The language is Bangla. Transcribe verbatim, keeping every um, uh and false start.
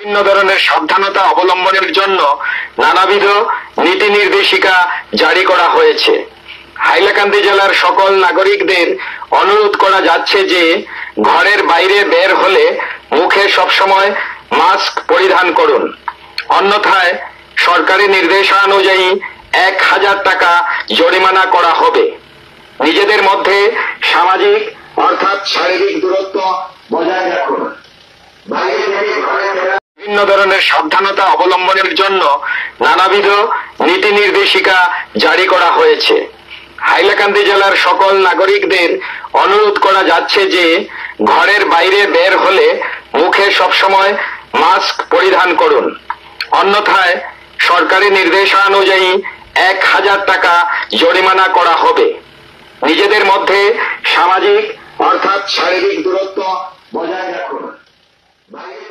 বিভিন্ন ধরনের সাবধানতা অবলম্বনের জন্য নানাবিধ নীতি নির্দেশিকা জারি করা হয়েছে। হাইলাকান্দি জেলার সকল নাগরিকদের অনুরোধ করা যাচ্ছে যে ঘরের বাইরে বের হলে মুখে সবসময় মাস্ক পরিধান করুন, অন্যথায় সরকারি নির্দেশানুযায়ী এক হাজার টাকা জরিমানা করা হবে। নিজেদের মধ্যে সামাজিক অর্থাৎ শারীরিক দূরত্ব বজায় রাখুন। বিভিন্ন ধরনের সাবধানতা অবলম্বনের জন্য নানাবিধ নীতি নির্দেশিকা জারি করা হয়েছে। হাইলাকান্দি জেলার সকল নাগরিকদের অনুরোধ করা যাচ্ছে যে ঘরের বাইরে বের হলে মুখে সবসময় মাস্ক পরিধান করুন, অন্যথায় সরকারি নির্দেশানুযায়ী এক হাজার টাকা জরিমানা করা হবে। নিজেদের মধ্যে সামাজিক অর্থাৎ শারীরিক দূরত্ব বজায় রাখুন।